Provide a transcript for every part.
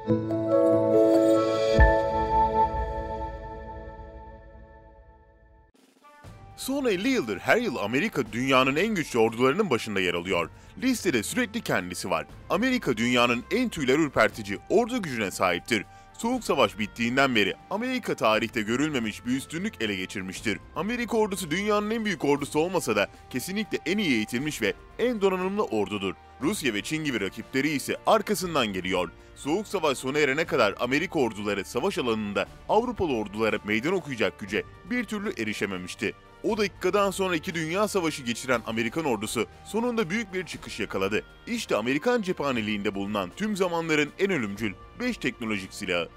Son 50 yıldır her yıl Amerika dünyanın en güçlü ordularının başında yer alıyor. Listede sürekli kendisi var. Amerika dünyanın en tüyler ürpertici ordu gücüne sahiptir. Soğuk Savaş bittiğinden beri Amerika tarihte görülmemiş bir üstünlük ele geçirmiştir. Amerika ordusu dünyanın en büyük ordusu olmasa da kesinlikle en iyi eğitilmiş ve en donanımlı ordudur. Rusya ve Çin gibi rakipleri ise arkasından geliyor. Soğuk Savaş sona erene kadar Amerika orduları savaş alanında Avrupalı ordulara meydan okuyacak güce bir türlü erişememişti. O dakikadan sonra 2 Dünya Savaşı geçiren Amerikan ordusu sonunda büyük bir çıkış yakaladı. İşte Amerikan cephaneliğinde bulunan tüm zamanların en ölümcül 5 teknolojik silahı.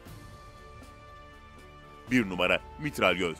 1 numara Mitralyöz.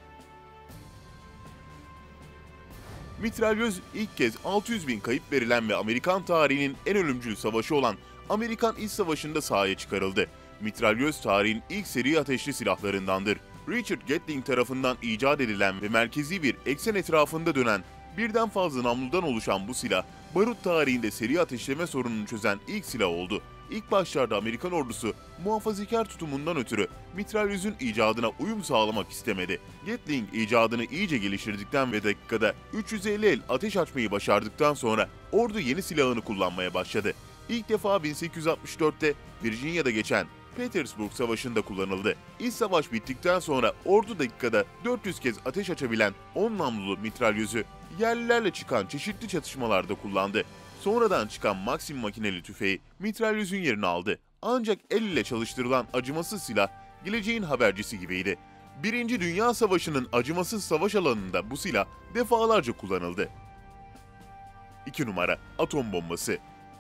Mitralyöz ilk kez 600.000 kayıp verilen ve Amerikan tarihinin en ölümcül savaşı olan Amerikan İç Savaşı'nda sahaya çıkarıldı. Mitralyöz tarihin ilk seri ateşli silahlarındandır. Richard Gatling tarafından icat edilen ve merkezi bir eksen etrafında dönen birden fazla namludan oluşan bu silah, barut tarihinde seri ateşleme sorununu çözen ilk silah oldu. İlk başlarda Amerikan ordusu muhafazakar tutumundan ötürü mitralyözün icadına uyum sağlamak istemedi. Gatling icadını iyice geliştirdikten ve dakikada 350 el ateş açmayı başardıktan sonra ordu yeni silahını kullanmaya başladı. İlk defa 1864'te Virginia'da geçen Petersburg Savaşı'nda kullanıldı. İç savaş bittikten sonra ordu dakikada 400 kez ateş açabilen 10 namlulu mitralyözü yerlilerle çıkan çeşitli çatışmalarda kullandı. Sonradan çıkan Maxim makineli tüfeği mitralyözün yerini aldı. Ancak el ile çalıştırılan acımasız silah geleceğin habercisi gibiydi. Birinci Dünya Savaşı'nın acımasız savaş alanında bu silah defalarca kullanıldı. 2 numara Atom bombası.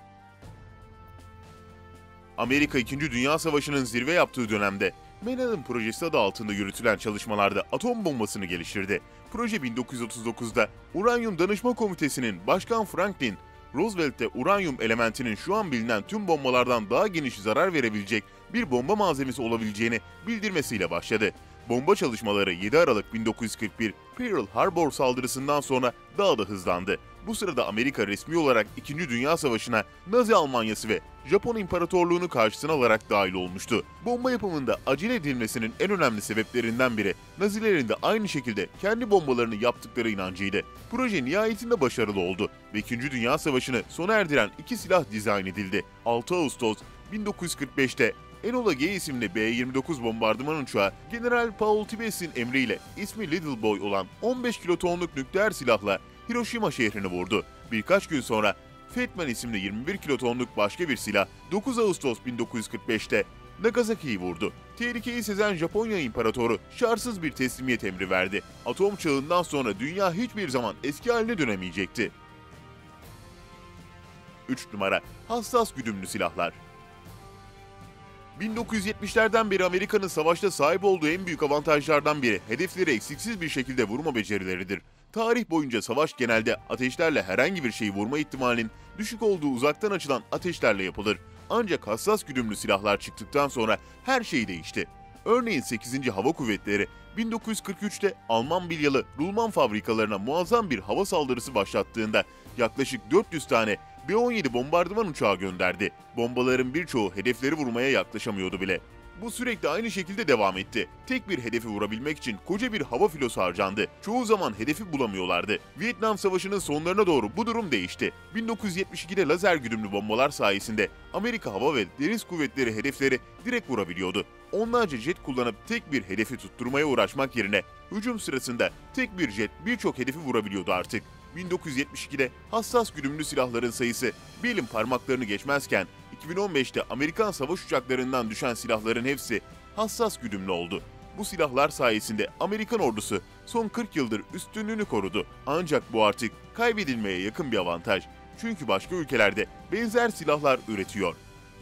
Amerika 2. Dünya Savaşı'nın zirve yaptığı dönemde Manhattan Projesi adı altında yürütülen çalışmalarda atom bombasını geliştirdi. Proje 1939'da Uranyum Danışma Komitesi'nin Başkan Franklin Roosevelt'te uranyum elementinin şu an bilinen tüm bombalardan daha geniş zarar verebilecek bir bomba malzemesi olabileceğini bildirmesiyle başladı. Bomba çalışmaları 7 Aralık 1941 Pearl Harbor saldırısından sonra daha da hızlandı. Bu sırada Amerika resmi olarak 2. Dünya Savaşı'na Nazi Almanyası ve Japon İmparatorluğunu karşısına alarak dahil olmuştu. Bomba yapımında acele edilmesinin en önemli sebeplerinden biri Nazilerin de aynı şekilde kendi bombalarını yaptıkları inancıydı. Proje nihayetinde başarılı oldu ve 2. Dünya Savaşı'nı sona erdiren 2 silah dizayn edildi. 6 Ağustos 1945'te Enola Gay isimli B-29 bombardıman uçağı General Paul Tibes'in emriyle ismi Little Boy olan 15 kilotonluk nükleer silahla Hiroşima şehrini vurdu. Birkaç gün sonra Fetman isimli 21 kilotonluk başka bir silah 9 Ağustos 1945'te Nagasaki'yi vurdu. Tehlikeyi sezen Japonya İmparatoru şartsız bir teslimiyet emri verdi. Atom çağından sonra dünya hiçbir zaman eski haline dönemeyecekti. 3 numara Hassas güdümlü silahlar. 1970'lerden beri Amerika'nın savaşta sahip olduğu en büyük avantajlardan biri hedefleri eksiksiz bir şekilde vurma becerileridir. Tarih boyunca savaş genelde ateşlerle herhangi bir şeyi vurma ihtimalinin düşük olduğu uzaktan açılan ateşlerle yapılır. Ancak hassas güdümlü silahlar çıktıktan sonra her şey değişti. Örneğin 8. Hava Kuvvetleri 1943'te Alman bilyalı rulman fabrikalarına muazzam bir hava saldırısı başlattığında yaklaşık 400 tane B-17 bombardıman uçağı gönderdi. Bombaların birçoğu hedefleri vurmaya yaklaşamıyordu bile. Bu sürekli aynı şekilde devam etti. Tek bir hedefi vurabilmek için koca bir hava filosu harcandı. Çoğu zaman hedefi bulamıyorlardı. Vietnam Savaşı'nın sonlarına doğru bu durum değişti. 1972'de lazer güdümlü bombalar sayesinde Amerika Hava ve Deniz Kuvvetleri hedefleri direkt vurabiliyordu. Onlarca jet kullanıp tek bir hedefi tutturmaya uğraşmak yerine hücum sırasında tek bir jet birçok hedefi vurabiliyordu artık. 1972'de hassas güdümlü silahların sayısı bir elin parmaklarını geçmezken 2015'te Amerikan savaş uçaklarından düşen silahların hepsi hassas güdümlü oldu. Bu silahlar sayesinde Amerikan ordusu son 40 yıldır üstünlüğünü korudu. Ancak bu artık kaybedilmeye yakın bir avantaj. Çünkü başka ülkelerde benzer silahlar üretiyor.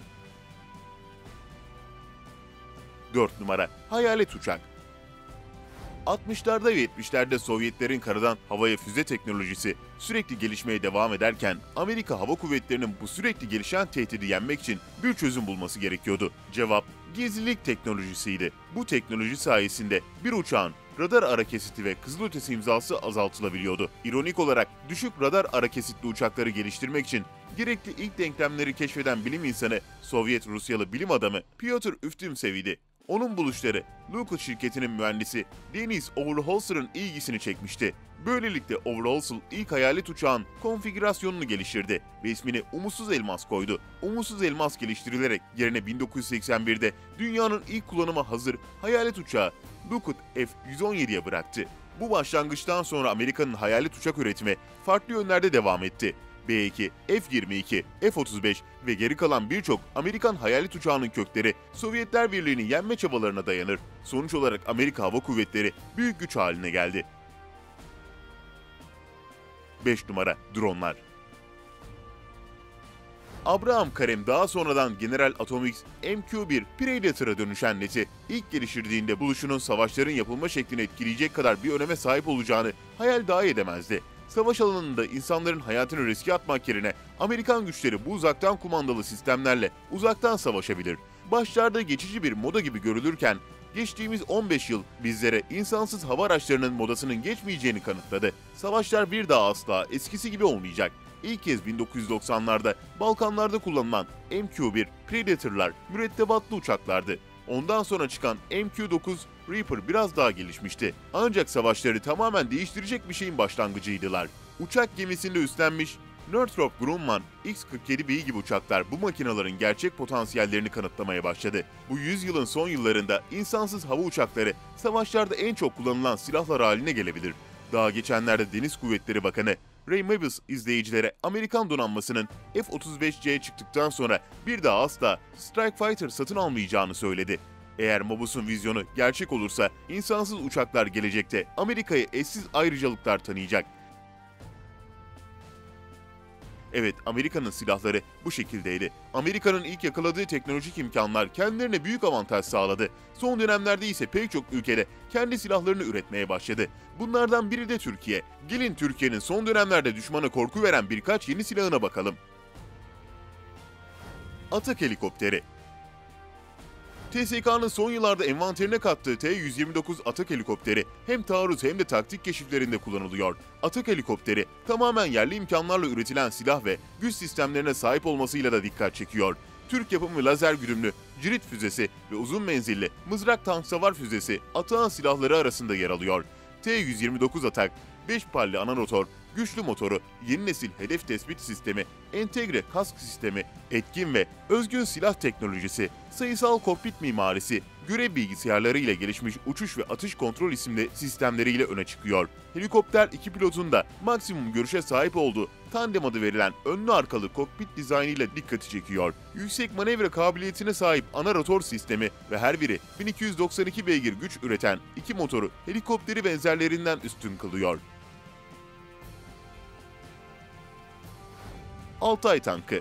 4 numara Hayalet uçak. 60'larda ve 70'lerde Sovyetlerin karadan havaya füze teknolojisi sürekli gelişmeye devam ederken Amerika Hava Kuvvetleri'nin bu sürekli gelişen tehdidi yenmek için bir çözüm bulması gerekiyordu. Cevap gizlilik teknolojisiydi. Bu teknoloji sayesinde bir uçağın radar ara kesiti ve kızılötesi imzası azaltılabiliyordu. İronik olarak düşük radar ara kesitli uçakları geliştirmek için Gerekli ilk denklemleri keşfeden bilim insanı Sovyet-Rusyalı bilim adamı Pyotr Uvtumsev'di. Onun buluşları Lockheed şirketinin mühendisi Denis Overholser'ın ilgisini çekmişti. Böylelikle Overholser ilk hayalet uçağın konfigürasyonunu geliştirdi ve ismini Umutsuz Elmas koydu. Umutsuz Elmas geliştirilerek yerine 1981'de dünyanın ilk kullanıma hazır hayalet uçağı Lockheed F-117'ye bıraktı. Bu başlangıçtan sonra Amerika'nın hayalet uçak üretimi farklı yönlerde devam etti. B-2, F-22, F-35 ve geri kalan birçok Amerikan hayalet uçağının kökleri Sovyetler Birliği'nin yenme çabalarına dayanır. Sonuç olarak Amerika Hava Kuvvetleri büyük güç haline geldi. 5 numara Dronlar. Abraham Karem daha sonradan General Atomics MQ-1 Predator'a dönüşen neti ilk geliştirdiğinde buluşunun savaşların yapılma şeklini etkileyecek kadar bir öneme sahip olacağını hayal dahi edemezdi. Savaş alanında insanların hayatını riske atmak yerine Amerikan güçleri bu uzaktan kumandalı sistemlerle uzaktan savaşabilir. Başlarda geçici bir moda gibi görülürken geçtiğimiz 15 yıl bizlere insansız hava araçlarının modasının geçmeyeceğini kanıtladı. Savaşlar bir daha asla eskisi gibi olmayacak. İlk kez 1990'larda Balkanlarda kullanılan MQ-1 Predator'lar mürettebatlı uçaklardı. Ondan sonra çıkan MQ-9 Reaper biraz daha gelişmişti. Ancak savaşları tamamen değiştirecek bir şeyin başlangıcıydılar. Uçak gemisinde üstlenmiş Northrop Grumman X-47B gibi uçaklar bu makinelerin gerçek potansiyellerini kanıtlamaya başladı. Bu yüzyılın son yıllarında insansız hava uçakları savaşlarda en çok kullanılan silahlar haline gelebilir. Daha geçenlerde Deniz Kuvvetleri Bakanı Ray Mabus izleyicilere Amerikan donanmasının F-35C çıktıktan sonra bir daha asla Strike Fighter satın almayacağını söyledi. Eğer Mabus'un vizyonu gerçek olursa insansız uçaklar gelecekte Amerika'ya eşsiz ayrıcalıklar tanıyacak. Evet, Amerika'nın silahları bu şekildeydi. Amerika'nın ilk yakaladığı teknolojik imkanlar kendilerine büyük avantaj sağladı. Son dönemlerde ise pek çok ülkede kendi silahlarını üretmeye başladı. Bunlardan biri de Türkiye. Gelin Türkiye'nin son dönemlerde düşmana korku veren birkaç yeni silahına bakalım. Atak helikopteri. TSK'nın son yıllarda envanterine kattığı T-129 Atak helikopteri hem taarruz hem de taktik keşiflerinde kullanılıyor. Atak helikopteri tamamen yerli imkanlarla üretilen silah ve güç sistemlerine sahip olmasıyla da dikkat çekiyor. Türk yapımı lazer güdümlü Cirit füzesi ve uzun menzilli mızrak tank savar füzesi Atak'ın silahları arasında yer alıyor. T-129 Atak, 5 palli ana rotor, güçlü motoru, yeni nesil hedef tespit sistemi, entegre kask sistemi, etkin ve özgün silah teknolojisi, sayısal kokpit mimarisi, görev bilgisayarları ile gelişmiş uçuş ve atış kontrol isimli sistemleriyle öne çıkıyor. Helikopter iki pilotun da maksimum görüşe sahip olduğu tandem adı verilen önlü arkalı kokpit dizaynıyla dikkati çekiyor. Yüksek manevra kabiliyetine sahip ana rotor sistemi ve her biri 1292 beygir güç üreten iki motoru helikopteri benzerlerinden üstün kılıyor. Altay tankı.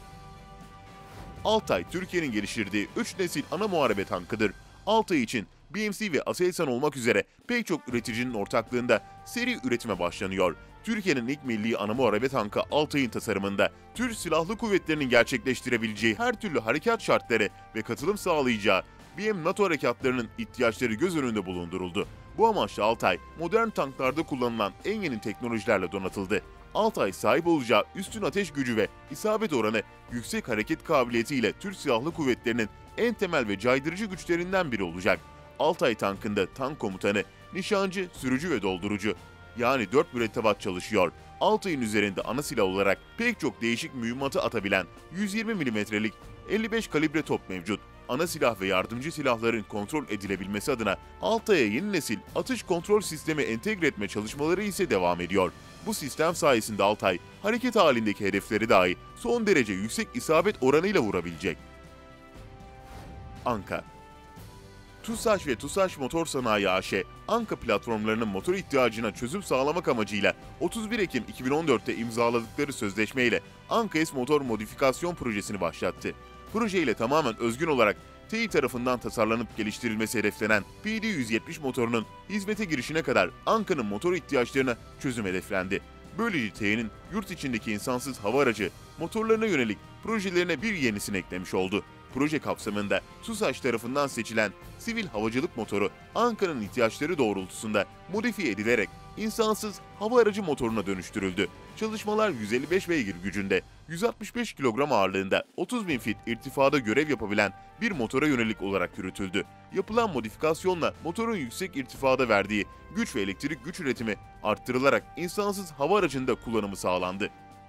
Altay, Türkiye'nin geliştirdiği 3 nesil ana muharebe tankıdır. Altay için BMC ve Aselsan olmak üzere pek çok üreticinin ortaklığında seri üretime başlanıyor. Türkiye'nin ilk milli ana muharebe tankı Altay'ın tasarımında Türk Silahlı Kuvvetleri'nin gerçekleştirebileceği her türlü harekat şartları ve katılım sağlayacağı BM NATO harekatlarının ihtiyaçları göz önünde bulunduruldu. Bu amaçla Altay, modern tanklarda kullanılan en yeni teknolojilerle donatıldı. Altay sahip olacağı üstün ateş gücü ve isabet oranı yüksek hareket kabiliyetiyle Türk Silahlı Kuvvetleri'nin en temel ve caydırıcı güçlerinden biri olacak. Altay tankında tank komutanı, nişancı, sürücü ve doldurucu yani 4 mürettebat çalışıyor. Altay'ın üzerinde ana silah olarak pek çok değişik mühimmatı atabilen 120 mm'lik 55 kalibre top mevcut. Ana silah ve yardımcı silahların kontrol edilebilmesi adına Altay'a yeni nesil atış kontrol sistemi entegre etme çalışmaları ise devam ediyor. Bu sistem sayesinde Altay, hareket halindeki hedefleri dahi son derece yüksek isabet oranıyla vurabilecek. Anka. TUSAŞ ve TUSAŞ Motor Sanayi AŞ, Anka platformlarının motor ihtiyacına çözüm sağlamak amacıyla 31 Ekim 2014'te imzaladıkları sözleşmeyle Anka S Motor Modifikasyon Projesi'ni başlattı. Projeyle tamamen özgün olarak TEİ tarafından tasarlanıp geliştirilmesi hedeflenen PD-170 motorunun hizmete girişine kadar Anka'nın motor ihtiyaçlarına çözüm hedeflendi. Böylece TEİ'nin yurt içindeki insansız hava aracı motorlarına yönelik projelerine bir yenisini eklemiş oldu. Proje kapsamında TUSAŞ tarafından seçilen sivil havacılık motoru Anka'nın ihtiyaçları doğrultusunda modifiye edilerek insansız hava aracı motoruna dönüştürüldü. Çalışmalar 155 beygir gücünde, 165 kilogram ağırlığında, 30.000 fit irtifada görev yapabilen bir motora yönelik olarak yürütüldü. Yapılan modifikasyonla motorun yüksek irtifada verdiği güç ve elektrik güç üretimi arttırılarak insansız hava aracında kullanımı sağlandı.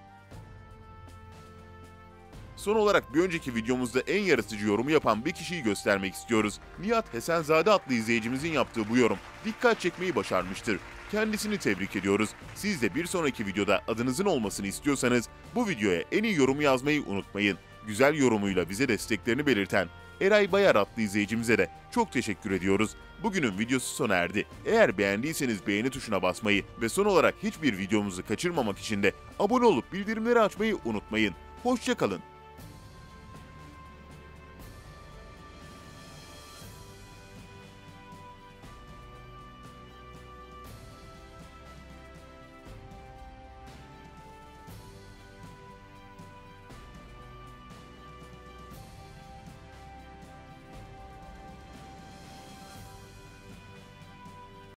Son olarak bir önceki videomuzda en yaratıcı yorumu yapan bir kişiyi göstermek istiyoruz. Nihat Hesenzade adlı izleyicimizin yaptığı bu yorum dikkat çekmeyi başarmıştır. Kendisini tebrik ediyoruz. Siz de bir sonraki videoda adınızın olmasını istiyorsanız bu videoya en iyi yorumu yazmayı unutmayın. Güzel yorumuyla bize desteklerini belirten Eray Bayar adlı izleyicimize de çok teşekkür ediyoruz. Bugünün videosu sona erdi. Eğer beğendiyseniz beğeni tuşuna basmayı ve son olarak hiçbir videomuzu kaçırmamak için de abone olup bildirimleri açmayı unutmayın. Hoşça kalın.